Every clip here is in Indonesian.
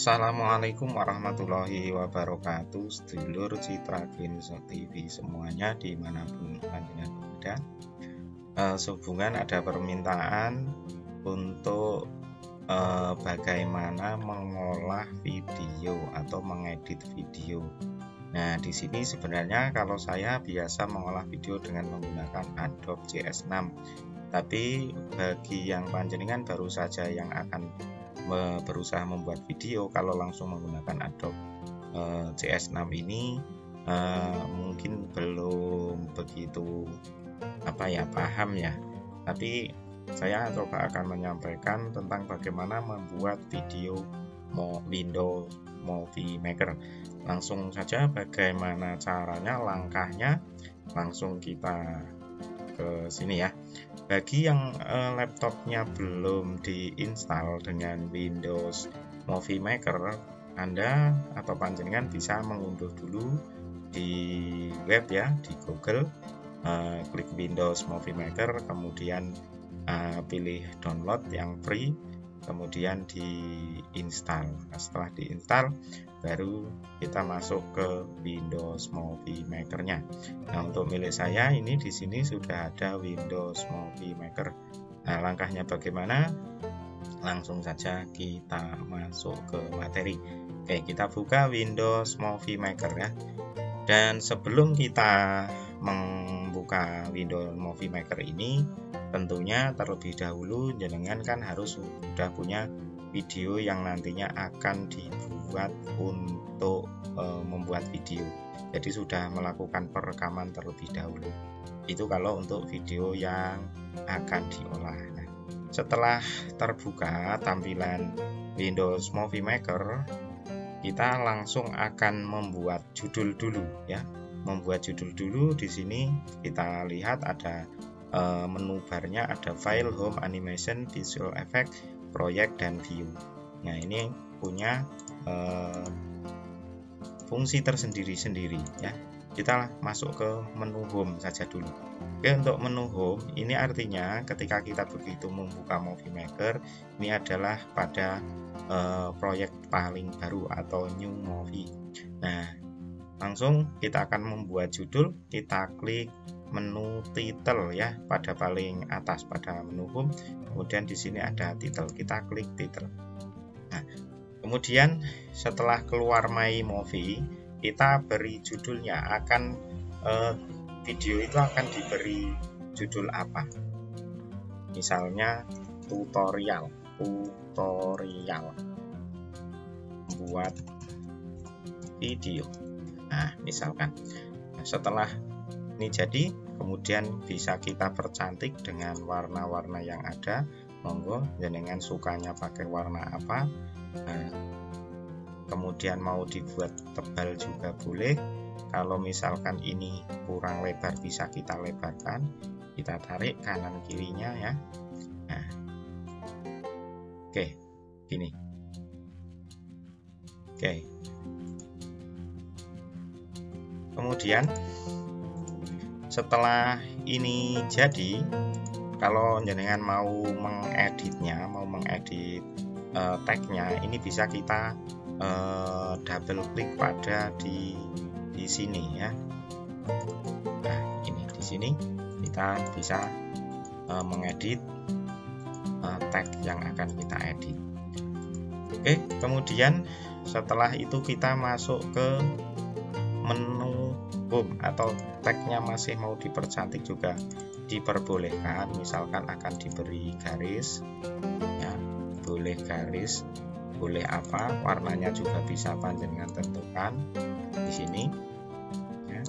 Assalamualaikum warahmatullahi wabarakatuh, sedulur Citra Green TV semuanya dimanapun panjenengan berada. Sehubungan ada permintaan untuk bagaimana mengolah video atau mengedit video. Nah, di sini sebenarnya kalau saya biasa mengolah video dengan menggunakan Adobe CS6. Tapi bagi yang panjenengan baru saja yang akan berusaha membuat video, kalau langsung menggunakan Adobe CS6 ini mungkin belum begitu paham ya. Tapi saya coba akan menyampaikan tentang bagaimana membuat video Windows Movie Maker. Langsung saja bagaimana caranya, langkahnya langsung kita ke sini ya. Bagi yang laptopnya belum diinstal dengan Windows Movie Maker, Anda atau panjenengan bisa mengunduh dulu di web ya, di Google, klik Windows Movie Maker, kemudian pilih download yang free, kemudian diinstal. Nah, setelah diinstal baru kita masuk ke Windows Movie Maker-nya. Nah, untuk milik saya ini di sini sudah ada Windows Movie Maker. Nah, langkahnya bagaimana? Langsung saja kita masuk ke materi. Oke, kita buka Windows Movie Maker ya. Dan sebelum kita membuka Windows Movie Maker ini, tentunya terlebih dahulu jenengan kan harus sudah punya video yang nantinya akan dibuat untuk membuat video. Jadi sudah melakukan perekaman terlebih dahulu. Itu kalau untuk video yang akan diolah. Nah, setelah terbuka tampilan Windows Movie Maker, kita langsung akan membuat judul dulu ya. Membuat judul dulu. Di sini kita lihat ada menu barnya, ada file, home, animation, visual effect, project, dan view. Nah, ini punya fungsi tersendiri-sendiri ya. Kita masuk ke menu home saja dulu. Oke, untuk menu home ini artinya ketika kita begitu membuka Movie Maker, ini adalah pada proyek paling baru atau new movie. Nah, langsung kita akan membuat judul. Kita klik menu title ya, pada paling atas pada menu home. Kemudian di sini ada title, kita klik title. Nah, kemudian setelah keluar My Movie, kita beri judulnya. Video itu akan diberi judul apa? Misalnya tutorial buat video. Nah, misalkan. Nah, setelah ini jadi, kemudian bisa kita percantik dengan warna-warna yang ada. Monggo jenengan sukanya pakai warna apa. Nah, kemudian mau dibuat tebal juga boleh. Kalau misalkan ini kurang lebar bisa kita lebarkan, kita tarik kanan kirinya ya. Nah, oke, gini. Oke. Kemudian setelah ini jadi, kalau jenengan mau mengeditnya, mau mengedit tagnya, ini bisa kita double klik pada di sini ya. Nah, ini di sini kita bisa mengedit tag yang akan kita edit. Oke, kemudian setelah itu kita masuk ke menu home, atau tagnya masih mau dipercantik juga diperbolehkan. Misalkan akan diberi garis ya, boleh garis, boleh apa, warnanya juga bisa panjenengan tentukan di sini ya.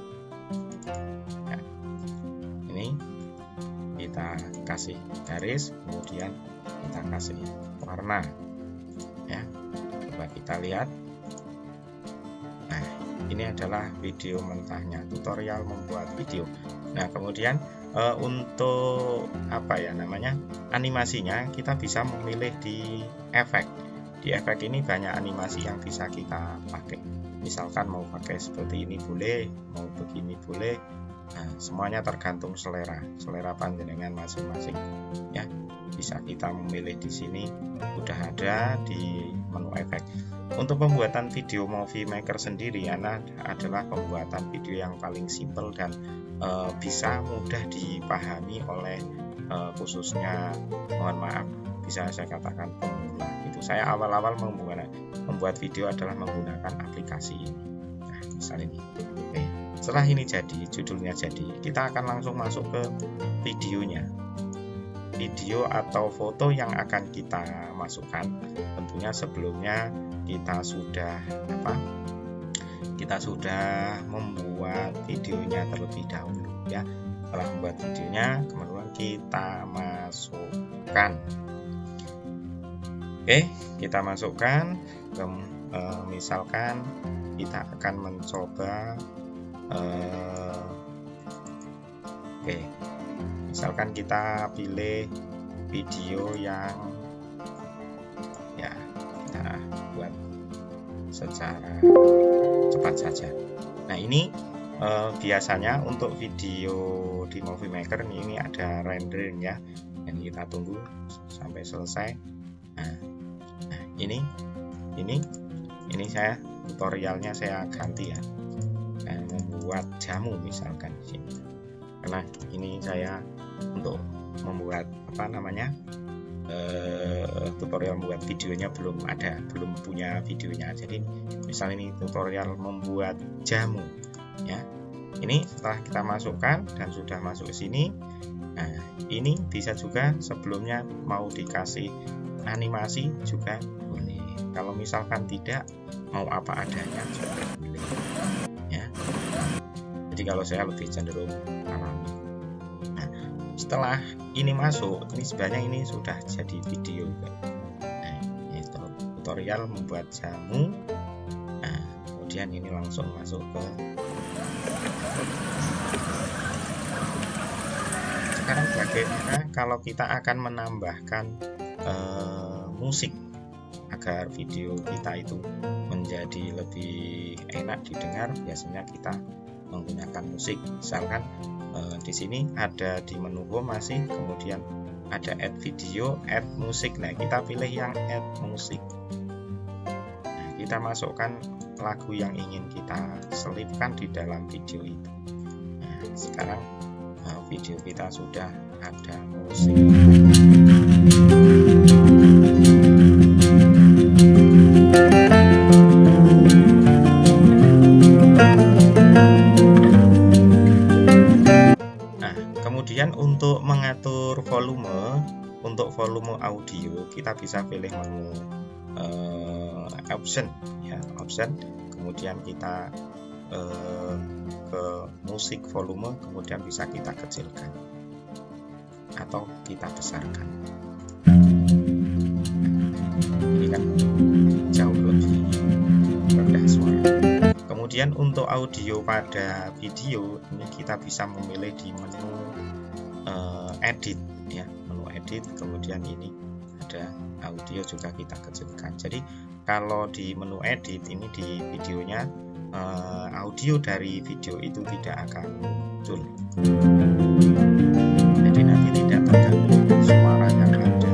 Ya, ini kita kasih garis, kemudian kita kasih warna ya. Coba kita lihat. Nah, ini adalah video mentahnya, tutorial membuat video. Nah, kemudian untuk animasinya, kita bisa memilih di efek. Di efek ini banyak animasi yang bisa kita pakai. Misalkan mau pakai seperti ini boleh, mau begini boleh. Nah, semuanya tergantung selera panjenengan masing-masing ya. Bisa kita memilih di sini, udah ada di menu efek. Untuk pembuatan video Movie Maker sendiri adalah pembuatan video yang paling simple dan bisa mudah dipahami oleh khususnya, mohon maaf, bisa saya katakan pemula. Itu saya awal-awal membuat video adalah menggunakan aplikasi ini. Nah, misal ini. Oke. Setelah ini jadi, judulnya jadi, kita akan langsung masuk ke videonya. Video atau foto yang akan kita masukkan, tentunya sebelumnya kita sudah membuat videonya terlebih dahulu ya. Setelah membuat videonya, kemudian kita masukkan. Oke, kita masukkan. Misalkan kita akan mencoba misalkan kita pilih video yang ya kita buat secara cepat saja. Nah, ini biasanya untuk video di Movie Maker ini ada rendering ya, dan kita tunggu sampai selesai. Nah, ini saya tutorialnya saya ganti ya, saya membuat jamu misalkan di sini, karena ini saya untuk membuat tutorial membuat videonya belum punya videonya. Jadi misal ini tutorial membuat jamu ya. Ini setelah kita masukkan dan sudah masuk ke sini. Nah, ini bisa juga sebelumnya mau dikasih animasi juga boleh. Kalau misalkan tidak, mau apa adanya juga boleh ya. Jadi kalau saya lebih cenderung alami. Nah, setelah ini masuk, ini sebenarnya ini sudah jadi video. Nah, ini tutorial membuat jamu. Nah, kemudian ini langsung masuk ke. Sekarang bagaimana kalau kita akan menambahkan musik agar video kita itu menjadi lebih enak didengar? Biasanya kita menggunakan musik. Misalkan di sini ada di menu home masih, kemudian ada add video, add musik. Nah, kita pilih yang add musik. Nah, kita masukkan lagu yang ingin kita selipkan di dalam video itu. Nah, sekarang video kita sudah ada musik. Kemudian untuk mengatur volume, untuk volume audio kita bisa pilih menu option ya, option. Kemudian kita ke musik volume, kemudian bisa kita kecilkan atau kita besarkan. Ini kan jauh lebih rendah suara. Kemudian untuk audio pada video ini kita bisa memilih di menu edit ya, menu edit. Kemudian ini ada audio juga kita kecilkan. Jadi kalau di menu edit ini di videonya audio dari video itu tidak akan muncul. Jadi nanti tidak tergantung suara yang ada.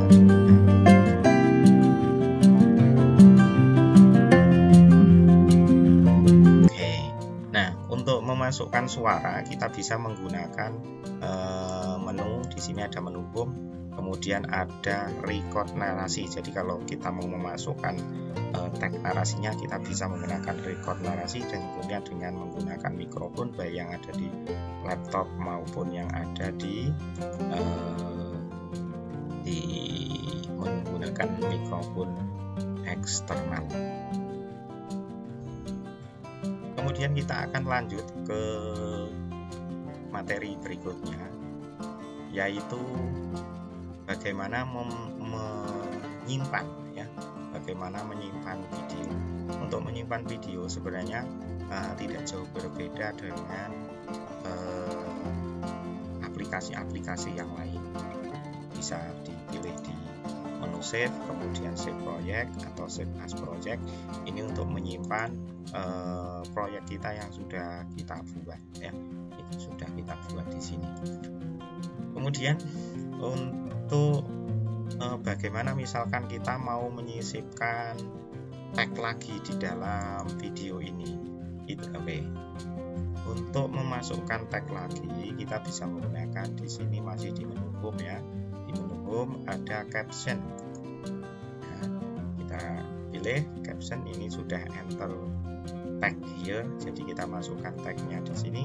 Oke. Nah, untuk memasukkan suara kita bisa menggunakan menu. Di sini ada menu home, kemudian ada record narasi. Jadi kalau kita mau memasukkan tag narasinya, kita bisa menggunakan record narasi, dan kemudian dengan menggunakan mikrofon baik yang ada di laptop maupun yang ada di menggunakan mikrofon eksternal. Kemudian kita akan lanjut ke materi berikutnya, yaitu bagaimana menyimpan ya, bagaimana menyimpan video. Untuk menyimpan video sebenarnya tidak jauh berbeda dengan aplikasi-aplikasi yang lain. Bisa dipilih di menu save, kemudian save project atau save as project. Ini untuk menyimpan proyek kita yang sudah kita buat ya, itu sudah kita buat di sini. Kemudian untuk bagaimana misalkan kita mau menyisipkan tag lagi di dalam video ini, itu untuk memasukkan tag lagi kita bisa menggunakan di sini, masih di menu home ya. Di menu home ada caption. Nah, kita pilih caption, ini sudah enter tag here, jadi kita masukkan tagnya di sini.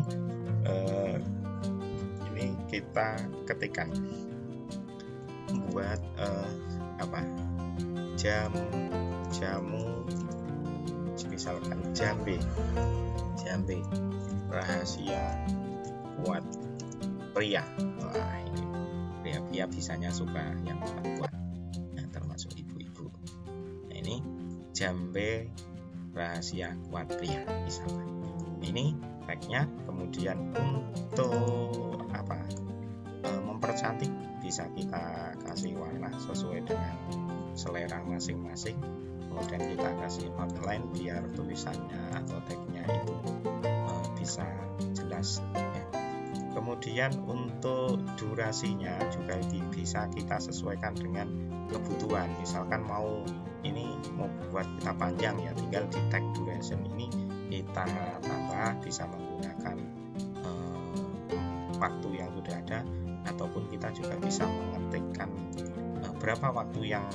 Ini kita ketikkan buat jamu misalkan jambe rahasia kuat pria. Wah, ini pria-pria bisanya suka yang kuat, nah, termasuk ibu-ibu. Nah, ini jambe rahasia kuat pria misalkan. Ini tagnya. Kemudian untuk mempercantik bisa kita kasih warna sesuai dengan selera masing-masing. Kemudian kita kasih outline biar tulisannya atau tagnya itu bisa jelas ya. Kemudian untuk durasinya juga bisa kita sesuaikan dengan kebutuhan. Misalkan mau buat kita panjang ya, tinggal di tag duration ini kita tambah, bisa menggunakan waktu yang sudah ada, ataupun kita juga bisa mengetikkan berapa waktu yang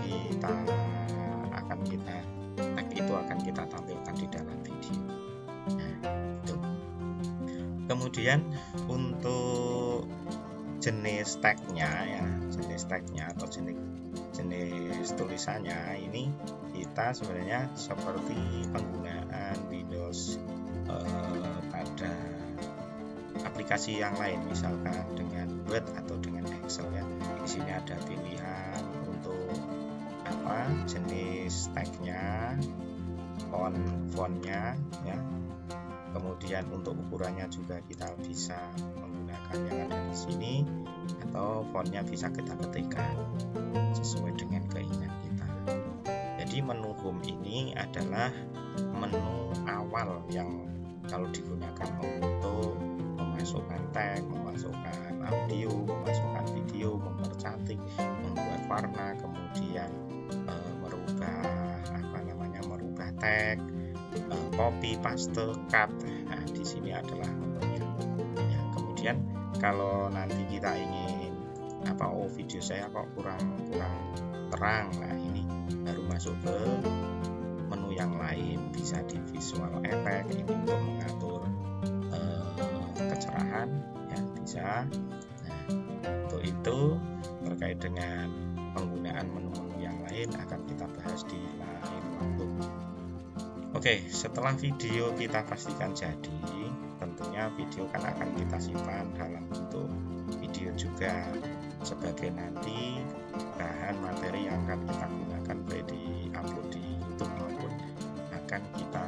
tag itu akan kita tampilkan di dalam video. Nah, itu. Kemudian untuk jenis tagnya ya, atau jenis tulisannya ini kita sebenarnya seperti penggunaan Windows pada aplikasi yang lain, misalkan dengan Word atau dengan Excel ya. Di sini ada pilihan untuk jenis tagnya, fontnya ya. Kemudian untuk ukurannya juga kita bisa menggunakan yang ada di sini, atau fontnya bisa kita ketikkan sesuai dengan keinginan kita. Jadi menu home ini adalah menu awal yang kalau digunakan untuk memasukkan tag, memasukkan audio, memasukkan video, mempercantik, membuat warna, kemudian merubah tag, copy, paste, cut. Nah, di sini adalah menunya. Ya, kemudian kalau nanti kita ingin video saya kok kurang terang, nah ini baru masuk ke menu yang lain, bisa di visual effect, ini untuk mengatur kecerahan ya, bisa. Nah, untuk itu terkait dengan penggunaan menu-menu yang lain akan kita bahas di lain waktu. Oke, setelah video kita pastikan jadi, tentunya video kan akan kita simpan dalam bentuk video juga sebagai nanti bahan materi yang akan kita gunakan baik di upload di YouTube maupun akan kita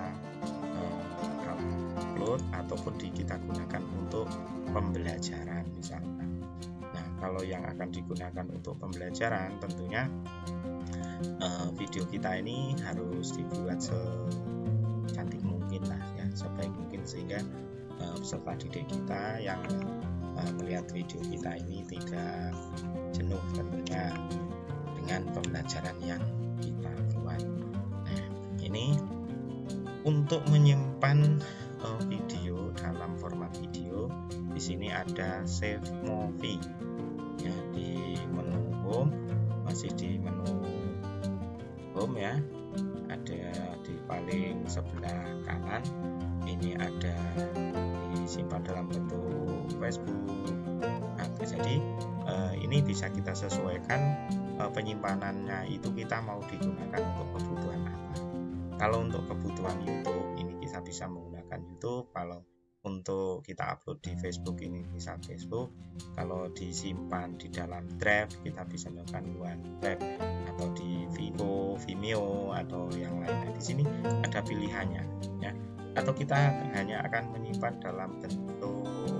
upload ataupun kita gunakan untuk pembelajaran misalkan. Nah, kalau yang akan digunakan untuk pembelajaran tentunya video kita ini harus dibuat secantik mungkin lah ya, sebaik mungkin, sehingga peserta didik kita yang melihat video kita ini tidak jenuh tentunya dengan pembelajaran yang kita buat. Nah, ini untuk menyimpan video dalam format video, di sini ada Save Movie ya, di menu home, masih di menu home ya, ada di paling sebelah kanan. Ini ada disimpan dalam bentuk Facebook. Nah, jadi ini bisa kita sesuaikan penyimpanannya itu kita mau digunakan untuk kebutuhan apa. Kalau untuk kebutuhan YouTube ini kita bisa menggunakan YouTube. Kalau untuk kita upload di Facebook ini bisa Facebook. Kalau disimpan di dalam Drive kita bisa melakukan OneDrive, atau di Vimeo atau yang lainnya. Di sini ada pilihannya ya. Atau kita hanya akan menyimpan dalam bentuk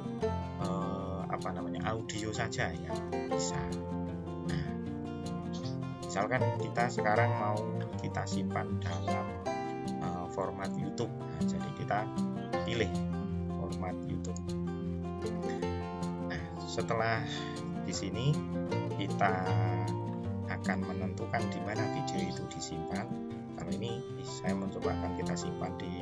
audio saja ya, bisa. Nah, misalkan kita sekarang mau kita simpan dalam format YouTube. Nah, jadi kita pilih format YouTube. Nah, setelah di sini kita akan menentukan di mana video itu disimpan. Kalau ini saya mencoba akan kita simpan di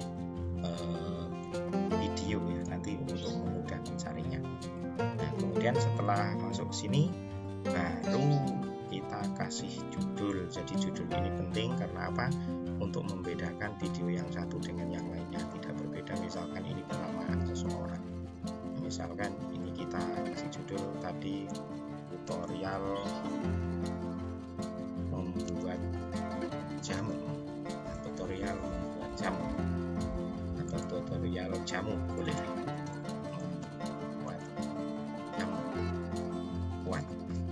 video ya, nanti untuk mudah mencarinya. Nah, kemudian setelah masuk ke sini baru kita kasih judul. Jadi judul ini penting karena apa? Untuk membedakan video yang satu dengan yang lainnya, tidak berbeda. Misalkan ini penamaan seseorang, misalkan ini kita kasih judul tadi tutorial membuat jamu, tutorial membuat jamu, atau tutorial jamu boleh, membuat jamu buat.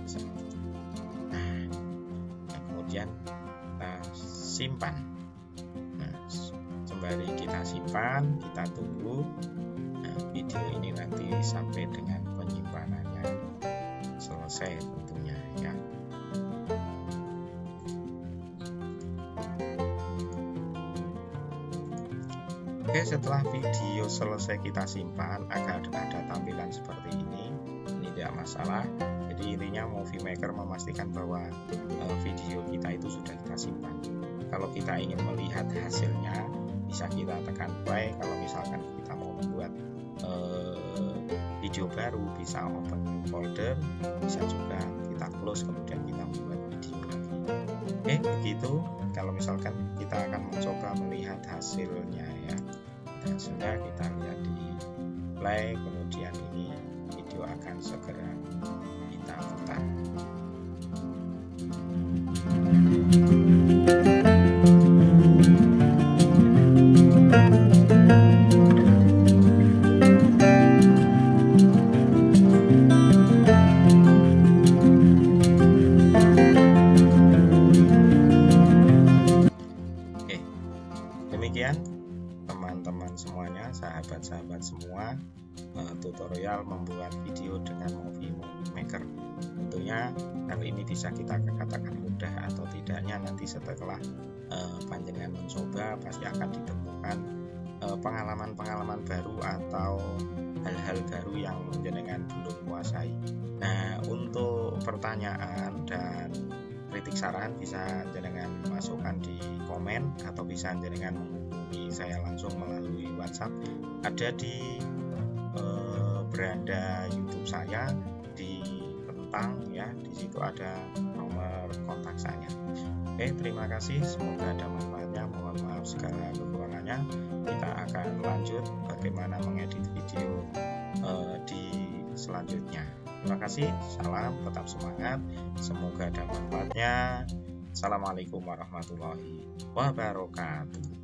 Nah, kemudian kita simpan. Nah, sembari kita simpan, kita tunggu. Nah, video ini nanti sampai dengan penyimpanannya selesai tentunya ya. Oke, setelah video selesai kita simpan, akan ada tampilan seperti ini tidak masalah. Jadi intinya Movie Maker memastikan bahwa video kita itu sudah kita simpan. Kalau kita ingin melihat hasilnya, bisa kita tekan play. Kalau misalkan kita mau membuat video baru, bisa open folder, bisa juga kita close kemudian kita membuat video lagi. Oke, begitu. Kalau misalkan kita akan mencoba melihat hasilnya ya, hasilnya kita lihat di play, kemudian ini video akan segera kita putar. Demikian teman-teman semuanya, sahabat-sahabat semua, tutorial membuat video dengan Movie Maker. Tentunya hal ini bisa kita katakan mudah atau tidaknya nanti setelah panjenengan mencoba pasti akan ditemukan pengalaman-pengalaman baru atau hal-hal baru yang panjenengan belum kuasai. Nah, untuk pertanyaan dan kritik saran bisa jenengan masukkan di komen atau bisa jenengan menghubungi saya langsung melalui WhatsApp. Ada di beranda YouTube saya di tentang ya, di situ ada nomor kontak saya. Oke, terima kasih, semoga ada manfaatnya. Mohon maaf segala kekurangannya. Kita akan lanjut bagaimana mengedit video di selanjutnya. Terima kasih, salam, tetap semangat, semoga ada manfaatnya. Assalamualaikum warahmatullahi wabarakatuh.